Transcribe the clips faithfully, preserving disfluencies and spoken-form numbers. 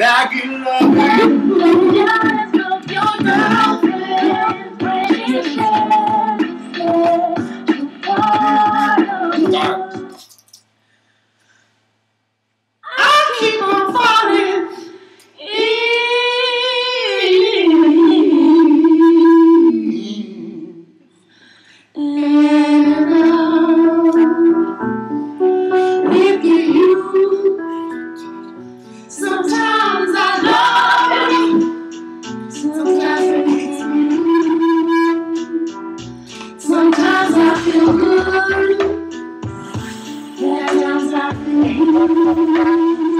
back in love. Your girlfriend, I keep on falling in with you. Sometimes I love you, sometimes I hate you. Sometimes I feel good, at times I feel blue.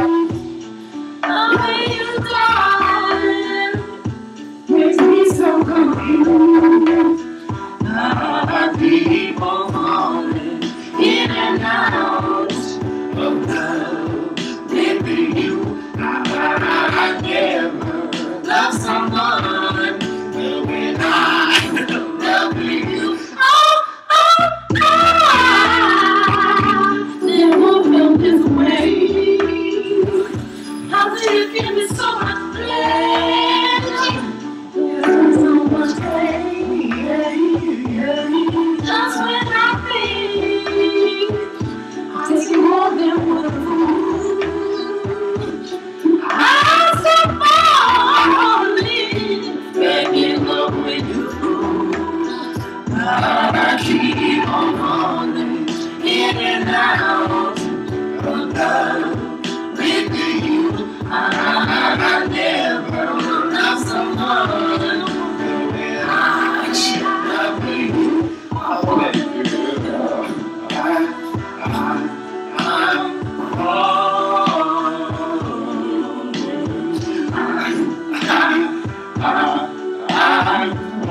Oh, you darling, makes me so confused. I keep on falling in and out of love with you. I, I never love someone the way I love you. Oh, oh, oh, I never felt this way. How do you give me so much pleasure? There's so much pain. Just when I think I take more than one food, I'm so falling, making love with you. I keep on falling in and out of love with you. I, I never love someone the way I should love you. I want you to know I, I, I'm falling. I, I, I'm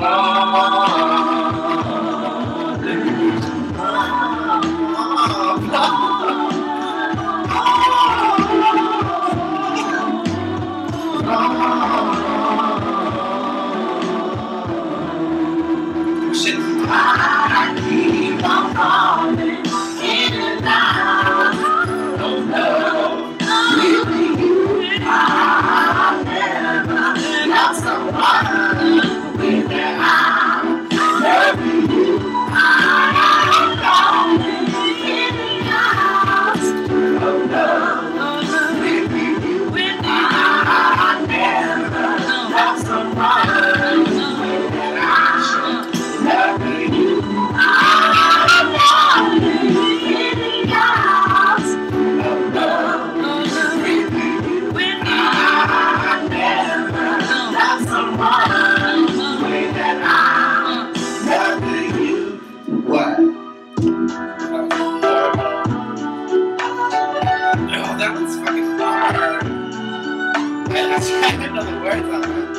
Shit. I keep on falling in and out of love with you. I never love someone with that I'm loving you. I'm falling in and out of love with you. I never love someone with that I'm loving you. I'm falling in and out of love with you. I never love someone the way that I'm loving you. What? Oh, that one's fucking hard. I, I tried to know the words on that.